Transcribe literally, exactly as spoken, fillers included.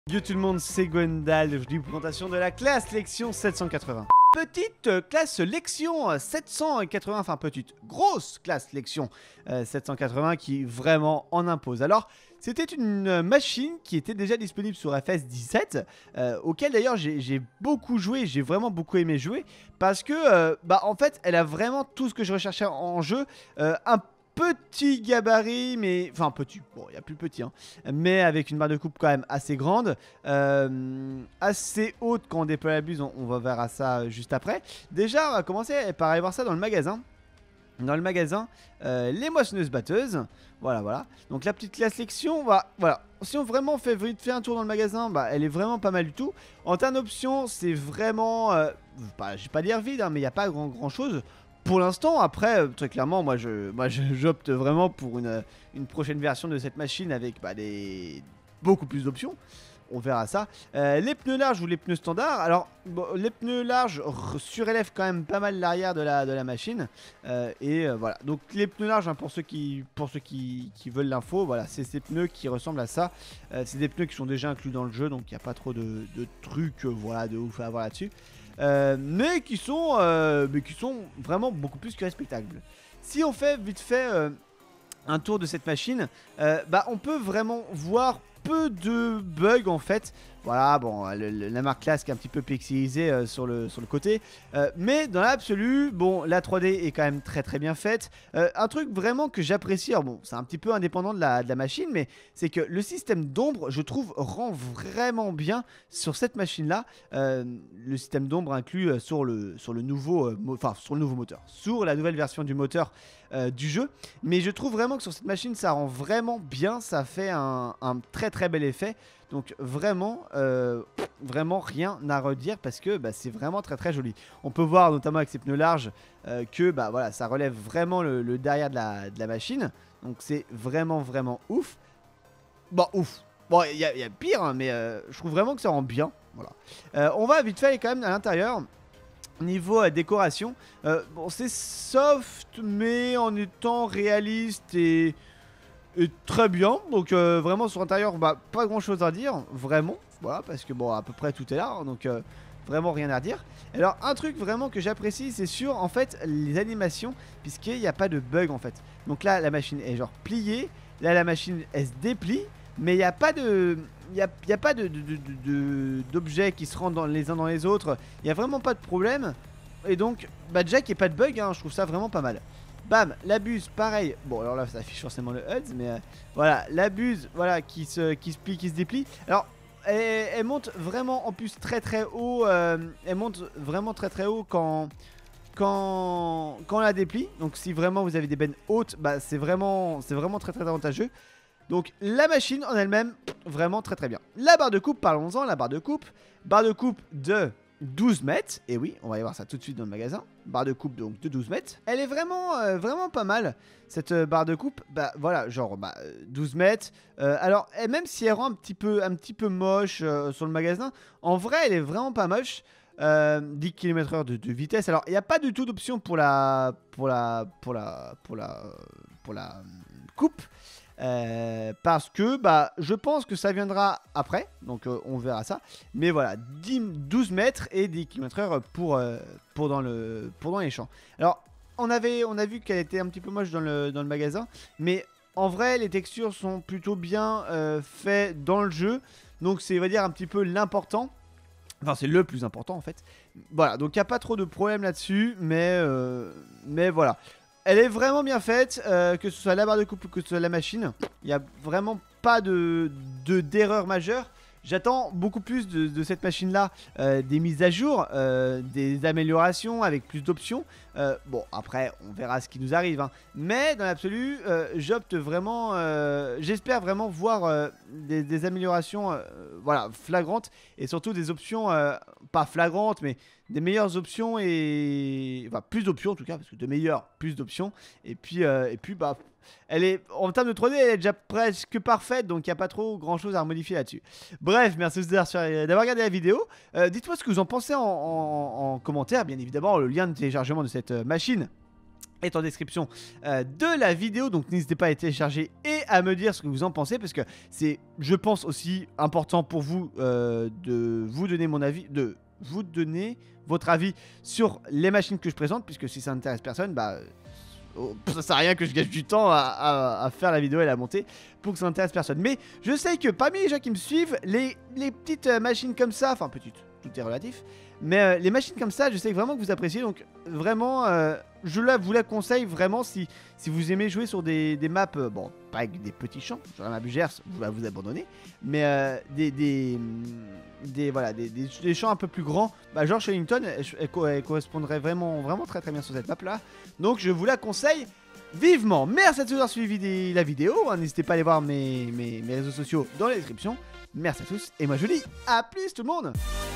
Yo tout le monde, c'est Gwendal, aujourd'hui présentation de la classe Lexion sept cent quatre-vingts. Petite euh, classe Lexion euh, sept cent quatre-vingts, enfin petite, grosse classe Lexion euh, sept cent quatre-vingts qui vraiment en impose. Alors, c'était une euh, machine qui était déjà disponible sur F S dix-sept, euh, auquel d'ailleurs j'ai beaucoup joué, j'ai vraiment beaucoup aimé jouer, parce que, euh, bah en fait, elle a vraiment tout ce que je recherchais en jeu, euh, un petit gabarit, mais... Enfin, petit, bon, il y a plus petit, hein. Mais avec une barre de coupe quand même assez grande. Euh, assez haute quand on déploie la buse, on, on va vers ça juste après. Déjà, on va commencer par aller voir ça dans le magasin. Dans le magasin, euh, les moissonneuses batteuses. Voilà, voilà. Donc la petite classe Lexion, bah, voilà. Si on vraiment fait vite fait un tour dans le magasin, bah, elle est vraiment pas mal du tout. En termes d'options, c'est vraiment... Euh, bah, je vais pas dire vide, hein, mais il n'y a pas grand, grand chose. Pour l'instant, après, très clairement, moi je moi j'opte vraiment pour une, une prochaine version de cette machine avec bah, des... beaucoup plus d'options. On verra ça. Euh, les pneus larges ou les pneus standards. Alors, bon, les pneus larges surélèvent quand même pas mal l'arrière de la, de la machine. Euh, et euh, voilà. Donc, les pneus larges, hein, pour ceux qui, pour ceux qui, qui veulent l'info, voilà, c'est ces pneus qui ressemblent à ça. Euh, c'est des pneus qui sont déjà inclus dans le jeu, donc il n'y a pas trop de, de trucs, euh, voilà, de ouf à avoir là-dessus. Euh, mais qui sont, euh, mais qui sont vraiment beaucoup plus que respectables. Si on fait vite fait euh, un tour de cette machine, euh, bah on peut vraiment voir peu de bugs en fait. Voilà, bon, le, le, la marque classe qui est un petit peu pixelisée euh, sur, le, sur le côté. Euh, mais dans l'absolu, bon, la trois D est quand même très très bien faite. Euh, un truc vraiment que j'apprécie, alors bon, c'est un petit peu indépendant de la, de la machine, mais c'est que le système d'ombre, je trouve, rend vraiment bien sur cette machine-là. Euh, le système d'ombre inclus euh, sur, le, sur, le nouveau, euh, enfin, sur le nouveau moteur, sur la nouvelle version du moteur euh, du jeu. Mais je trouve vraiment que sur cette machine, ça rend vraiment bien, ça fait un, un très très bel effet. Donc vraiment, euh, vraiment rien à redire parce que bah, c'est vraiment très très joli. On peut voir notamment avec ces pneus larges euh, que bah, voilà, ça relève vraiment le, le derrière de la, de la machine. Donc c'est vraiment vraiment ouf. Bon ouf. Bon il y, y a pire hein, mais euh, je trouve vraiment que ça rend bien. Voilà. Euh, on va vite fait aller quand même à l'intérieur. Niveau euh, décoration, euh, bon c'est soft mais en étant réaliste et... Et très bien, donc euh, vraiment sur l'intérieur, bah, pas grand chose à dire, vraiment, voilà, parce que bon, à peu près tout est là, hein, donc euh, vraiment rien à dire. Alors un truc vraiment que j'apprécie, c'est sur en fait les animations, puisqu'il n'y a pas de bug en fait. Donc là, la machine est genre pliée, là la machine elle se déplie, mais il n'y a pas de... Il n'y a, y a pas de, de, de, de, d'objets qui se rendent dans les uns dans les autres, il n'y a vraiment pas de problème. Et donc, bah déjà qu'il n'y ait pas de bug, hein, je trouve ça vraiment pas mal. Bam, la buse, pareil. Bon, alors là, ça affiche forcément le H U D, mais euh, voilà, la buse, voilà, qui se, qui se plie, qui se déplie. Alors, elle, elle monte vraiment en plus très très haut. Euh, elle monte vraiment très très haut quand, quand, quand on la déplie. Donc, si vraiment vous avez des bennes hautes, bah, c'est vraiment, c'est vraiment très très avantageux. Donc, la machine en elle-même, vraiment très très bien. La barre de coupe, parlons-en, la barre de coupe. Barre de coupe de... douze mètres, et oui, on va y voir ça tout de suite dans le magasin. Barre de coupe donc de douze mètres. Elle est vraiment, euh, vraiment pas mal, cette euh, barre de coupe. Bah voilà, genre bah, douze mètres. Euh, alors, et même si elle rend un petit peu, un petit peu moche euh, sur le magasin, en vrai, elle est vraiment pas moche. Euh, dix kilomètres heure de, de vitesse. Alors, il n'y a pas du tout d'option pour la, pour la, pour la, pour la, pour la euh, coupe. Euh, parce que bah, je pense que ça viendra après, donc euh, on verra ça. Mais voilà, dix, douze mètres et dix kilomètres heure pour, euh, pour, dans le, pour dans les champs. Alors, on, avait, on a vu qu'elle était un petit peu moche dans le, dans le magasin, mais en vrai, les textures sont plutôt bien euh, faites dans le jeu. Donc, c'est, on va dire, un petit peu l'important. Enfin, c'est le plus important en fait. Voilà, donc il n'y a pas trop de problème là-dessus, mais, euh, mais voilà. Elle est vraiment bien faite, euh, que ce soit la barre de coupe ou que ce soit la machine. Il n'y a vraiment pas de, de, d'erreur majeure. J'attends beaucoup plus de, de cette machine-là, euh, des mises à jour, euh, des améliorations avec plus d'options. Euh, bon, après, on verra ce qui nous arrive. Hein. Mais dans l'absolu, euh, j'opte vraiment... Euh, j'espère vraiment voir euh, des, des améliorations euh, voilà, flagrantes. Et surtout des options, euh, pas flagrantes, mais des meilleures options et... Enfin, plus d'options en tout cas, parce que de meilleures, plus d'options. Et puis, euh, et puis bah... Elle est, en termes de trois D, elle est déjà presque parfaite, donc il n'y a pas trop grand chose à remodifier là-dessus. Bref, merci d'avoir regardé la vidéo. Euh, Dites-moi ce que vous en pensez en, en, en commentaire. Bien évidemment, le lien de téléchargement de cette machine est en description euh, de la vidéo, donc n'hésitez pas à télécharger et à me dire ce que vous en pensez, parce que c'est, je pense, aussi important pour vous euh, de vous donner mon avis, de vous donner votre avis sur les machines que je présente, puisque si ça n'intéresse personne, bah oh, ça sert à rien que je gâche du temps à, à, à faire la vidéo et la monter pour que ça n'intéresse personne. Mais je sais que parmi les gens qui me suivent, les, les petites euh, machines comme ça, enfin petites, tout est relatif, mais euh, les machines comme ça, je sais vraiment que vous appréciez, donc vraiment, euh, je la, vous la conseille vraiment si, si vous aimez jouer sur des, des maps, euh, bon, pas avec des petits champs, genre la map Gers, vous va vous abandonner, mais euh, des, des, des, voilà, des, des, des champs un peu plus grands, bah, genre Shellington, elle, elle, elle correspondrait vraiment, vraiment très très bien sur cette map là, donc je vous la conseille vivement. Merci à tous d'avoir suivi la vidéo, n'hésitez pas à aller voir mes, mes, mes réseaux sociaux dans la description. Merci à tous, et moi je vous dis à plus tout le monde.